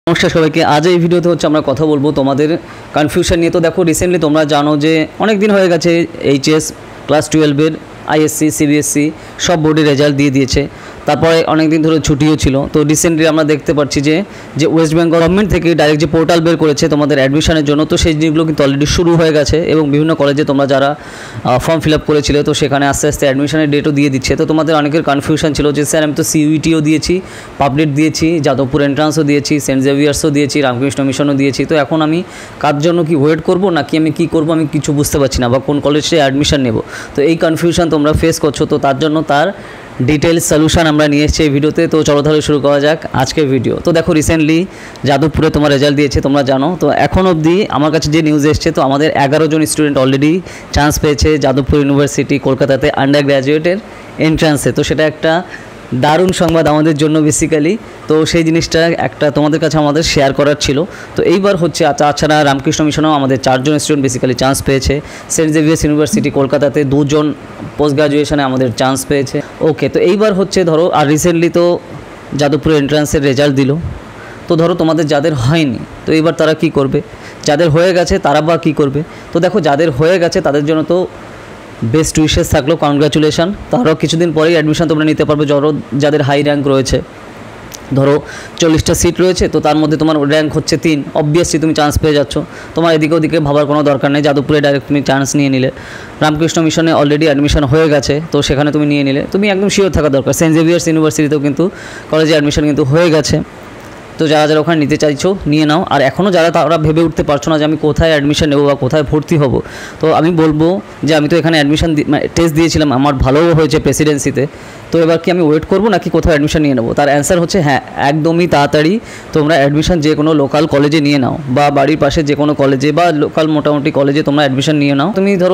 নমস্কার সবাইকে। আজ এই ভিডিওতে হচ্ছে আমরা কথা বলবো তোমাদের কনফিউশন নিয়ে। তো দেখো রিসেন্টলি তোমরা জানো যে অনেক দিন হয়ে গেছে এইচএস ক্লাস 12-এর আইএসসি সিবিএসসি সব বোর্ডের রেজাল্ট দিয়ে দিয়েছে। তারপরে অনেক দিন ধরে ছুটিও ছিল। তো রিসেন্টলি আমরা দেখতে পাচ্ছি যে ওয়েস্ট বেঙ্গল গভর্নমেন্ট থেকে ডাইরেক্ট যে পোর্টাল বের করেছে তোমাদের অ্যাডমিশনের জন্য, তো সেই জিনিসগুলো কিন্তু অলরেডি শুরু হয়ে গেছে এবং বিভিন্ন কলেজে তোমরা যারা ফর্ম ফিল আপ করেছিলে তো সেখানে আস্তে আস্তে অ্যাডমিশনের ডেটও দিয়ে দিচ্ছে। তো তোমাদের অনেকের কনফিউশন ছিল যে স্যার আমি তো সিইউটিও দিয়েছি, পাবলিক দিয়েছি, যাদবপুর এন্ট্রান্সও দিয়েছি, সেন্ট জেভিয়ার্সও দিয়েছি, রামকৃষ্ণ মিশনও দিয়েছি, তো এখন আমি কার জন্য কি ওয়েট করবো নাকি আমি কি করব আমি কিছু বুঝতে পারছি না, বা কোন কলেজে অ্যাডমিশন নেব। তো এই কনফিউশন তোমরা ফেস করছো, তো তার জন্য তার ডিটেলস সলিউশন আমরা নিয়ে এসেছি এই ভিডিওতে। তো চলো তাহলে শুরু করা যাক আজকের ভিডিও। তো দেখো রিসেন্টলি যাদবপুরে তোমার রেজাল্ট দিয়েছে তোমরা জানো। তো এখন অবধি আমার কাছে যে নিউজ এসছে, তো আমাদের 11 জন স্টুডেন্ট অলরেডি চান্স পেয়েছে যাদবপুর ইউনিভার্সিটি কলকাতাতে আন্ডার গ্র্যাজুয়েটের এন্ট্রান্সে। তো সেটা একটা দারুণ সংবাদ আমাদের জন্য বেসিক্যালি। তো সেই জিনিসটা একটা তোমাদের কাছে আমাদের শেয়ার করার ছিল। তো এইবার হচ্ছে তাছাড়া রামকৃষ্ণ মিশনেও আমাদের 4 জন স্টুডেন্ট বেসিক্যালি চান্স পেয়েছে। সেন্ট জেভিয়ার্স ইউনিভার্সিটি কলকাতাতে 2 জন পোস্ট গ্রাজুয়েশনে আমাদের চান্স পেয়েছে। ওকে, তো এইবার হচ্ছে ধরো আর রিসেন্টলি তো যাদবপুর এন্ট্রান্সের রেজাল্ট দিল। তো ধরো তোমাদের যাদের হয়নি তো এইবার তারা কি করবে, যাদের হয়ে গেছে তারা বা কী করবে। তো দেখো যাদের হয়ে গেছে তাদের জন্য তো বেস্ট উইশেস থাকলো, কনগ্রাচুলেশন। তারাও কিছুদিন পরেই অ্যাডমিশন তোমরা নিতে পারবে। যাদের হাই র্যাঙ্ক রয়েছে, ধরো 40টা সিট রয়েছে, তো তার মধ্যে তোমার র্যাঙ্ক হচ্ছে 3, অবভিয়াসলি তুমি চান্স পেয়ে যাচ্ছ। তোমার এদিকে ওদিকে ভাবার কোনো দরকার নেই, যাদবপুরে ডাইরেক্ট তুমি চান্স নিয়ে নিলে। রামকৃষ্ণ মিশনে অলরেডি অ্যাডমিশন হয়ে গেছে, তো সেখানে তুমি নিয়ে নিলে, তুমি একদম শিওর থাকা দরকার। সেন্ট জেভিয়ার্স ইউনিভার্সিটিতেও কিন্তু কলেজে অ্যাডমিশন কিন্তু হয়ে গেছে। তো যারা যারা ওখানে নিতে চাইছো নিয়ে নাও। আর এখনও যারা তারা ভেবে উঠতে পারছো না যে আমি কোথায় অ্যাডমিশন নেবো বা কোথায় ভর্তি হব, তো আমি বলবো যে আমি তো এখানে অ্যাডমিশন টেস্ট দিয়েছিলাম, আমার ভালোও হয়েছে প্রেসিডেন্সিতে, তো এবার কি আমি ওয়েট করবো নাকি কোথাও অ্যাডমিশন নিয়ে নেবো। তার অ্যান্সার হচ্ছে হ্যাঁ, একদমই তাড়াতাড়ি তোমরা অ্যাডমিশন যে কোনো লোকাল কলেজে নিয়ে নাও, বা বাড়ির পাশে যে কোনো কলেজে বা লোকাল মোটামুটি কলেজে তোমরা অ্যাডমিশন নিয়ে নাও। তুমি ধরো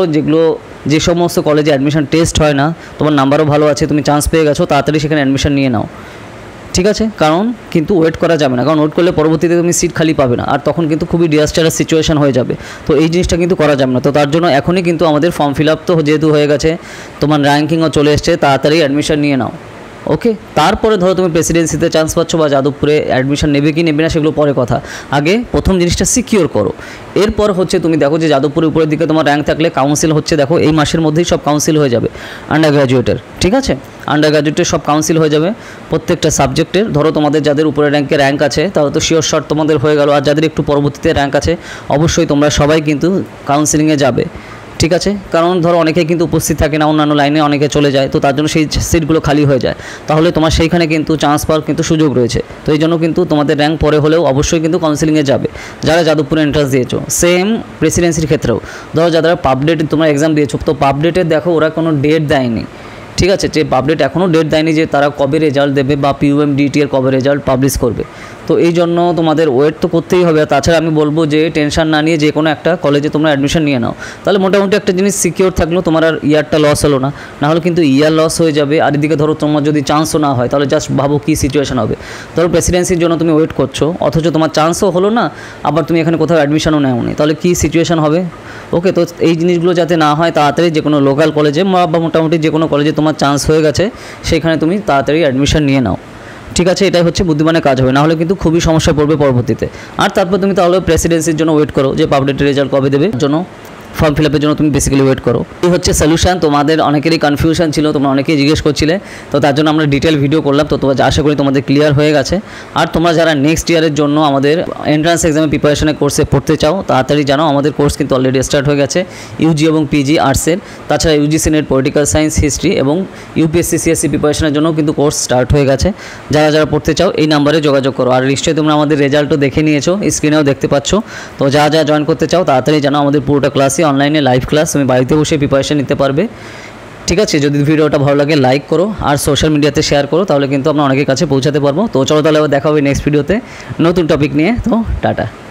যে সমস্ত কলেজে অ্যাডমিশন টেস্ট হয় না, তোমার নাম্বারও ভালো আছে, তুমি চান্স পেয়ে গেছো, তাড়াতাড়ি সেখানে অ্যাডমিশন নিয়ে নাও, ঠিক আছে। কারণ কিন্তু ওয়েট করা যাবে না, কারণ ওয়েট করলে পরবর্তীতে তুমি সিট খালি পাবে না, আর তখন কিন্তু খুবই ডিজাস্টারাস সিচুয়েশন হয়ে যাবে। তো এই জিনিসটা কিন্তু করা যাবে না। তো তার জন্য এখনই কিন্তু আমাদের ফর্ম ফিল আপ তো যেহেতু হয়ে গেছে, তোমার র্যাঙ্কিংও চলে এসছে, তাড়াতাড়ি অ্যাডমিশন নিয়ে নাও। ওকে, তারপরে ধরো তুমি প্রেসিডেন্সিতে চান্স পাচ্ছ বা যাদবপুরে অ্যাডমিশন নেবে কি নেবে না সেগুলো পরে কথা, আগে প্রথম জিনিসটা সিকিওর করো। এরপর হচ্ছে তুমি দেখো যে যাদবপুরের উপরের দিকে তোমার র্যাঙ্ক থাকলে কাউন্সিল হচ্ছে, দেখো এই মাসের মধ্যেই সব কাউন্সিল হয়ে যাবে আন্ডার গ্র্যাজুয়েটের, ঠিক আছে। আন্ডার গ্র্যাজুয়েটের সব কাউন্সিল হয়ে যাবে প্রত্যেকটা সাবজেক্টের। ধরো তোমাদের যাদের উপরে র্যাঙ্ক আছে তাহলে তো শিওর শর্ট তোমাদের হয়ে গেল, আর যাদের একটু পরবর্তীতে র্যাঙ্ক আছে অবশ্যই তোমরা সবাই কিন্তু কাউন্সিলিংয়ে যাবে, ঠিক আছে। কারণ ধরো অনেকে কিন্তু উপস্থিত থাকে না, অন্যান্য লাইনে অনেকে চলে যায়, তো তার জন্য সেই সিটগুলো খালি হয়ে যায়, তাহলে তোমার সেইখানে কিন্তু চান্স পাওয়ার কিন্তু সুযোগ রয়েছে। তো এই জন্য কিন্তু তোমাদের র্যাঙ্ক পরে হলেও অবশ্যই কিন্তু কাউন্সিলিংয়ে যাবে যারা যাদবপুরে এন্ট্রান্স দিয়েছো। সেম প্রেসিডেন্সির ক্ষেত্রেও ধরো যারা পাবডেট তোমরা এক্সাম দিয়েছো, তো পাবডেটে দেখো ওরা কোনো ডেট দেয়নি, ঠিক আছে, যে পাবলিক এখনও ডেট দেয়নি যে তারা কবে রেজাল্ট দেবে বা পিইউএমডিটি এর কবে রেজাল্ট পাবলিশ করবে। তো এই জন্য তোমাদের ওয়েট তো করতেই হবে। তাছাড়া আমি বলবো যে টেনশন না নিয়ে যে কোনো একটা কলেজে তোমরা অ্যাডমিশন নিয়ে নাও, তাহলে মোটামুটি একটা জিনিস সিকিওর থাকলো, তোমার আর ইয়ারটা লস হলো না। নাহলে কিন্তু ইয়ার লস হয়ে যাবে। আর এদিকে ধরো তোমার যদি চান্সও না হয়, তাহলে জাস্ট ভাবো কী সিচুয়েশন হবে। ধরো প্রেসিডেন্সির জন্য তুমি ওয়েট করছো, অথচ তোমার চান্সও হলো না, আবার তুমি এখানে কোথাও অ্যাডমিশনও নেওনি, তাহলে কী সিচুয়েশন হবে। ওকে, তো এই জিনিসগুলো যাতে না হয়, তাড়াতাড়ি যে কোনো লোকাল কলেজে বা মোটামুটি যে কোনো কলেজে তোমার চান্স হয়ে গেছে সেখানে তুমি তাড়াতাড়ি অ্যাডমিশন নিয়ে নাও, ঠিক আছে। এটাই হচ্ছে বুদ্ধিমানের কাজ হবে, নাহলে কিন্তু খুবই সমস্যা পড়বে পরবর্তীতে। আর তারপর তুমি তাহলে প্রেসিডেন্সির জন্য ওয়েট করো যে পাবলিক রেজাল্ট কবে দেবে, জন্য ফর্ম ফিল আপের জন্য তুমি বেসিক্যালি ওয়েট করো। এই হচ্ছে সলিউশন। তোমাদের অনেকেরই কনফিউশন ছিল, তোমরা অনেকেই জিজ্ঞেস করছিলে, তো তার জন্য আমরা ডিটেল ভিডিও করলাম। তো তোমরা আশা করি তোমাদের ক্লিয়ার হয়ে গেছে। আর তোমরা যারা নেক্সট ইয়ারের জন্য আমাদের এন্ট্রান্স এক্সামে প্রিপারেশনের কোর্সে পড়তে চাও, তাড়াতাড়ি জানো আমাদের কোর্স কিন্তু অলরেডি স্টার্ট হয়ে গেছে ইউজি এবং পিজি আর্টসের। তাছাড়া UGC NET political science history এবং ইউপিএসসি সিএসসি প্রিপারেশনের জন্য কিন্তু কোর্স স্টার্ট হয়ে গেছে। যারা যারা পড়তে চাও এই নাম্বারে যোগাযোগ করো। আর নিশ্চয়ই তোমরা আমাদের রেজাল্টও দেখে নিয়েছো, স্ক্রিনেও দেখতে পাচ্ছ। তো যারা যারা জয়েন করতে চাও তাড়াতাড়ি জানো আমাদের পুরোটা ক্লাসই অনলাইনে লাইভ ক্লাস, তুমি বাড়িতে বসে প্রিপারেশন নিতে পারবে, ঠিক আছে। যদি ভিডিওটা ভালো লাগে লাইক করো আর সোশ্যাল মিডিয়াতে শেয়ার করো, তাহলে কিন্তু আমরা অনেকের কাছে পৌঁছাতে পারবো। তো চলো তাহলে দেখা হবে নেক্সট ভিডিওতে নতুন টপিক নিয়ে। তো টাটা।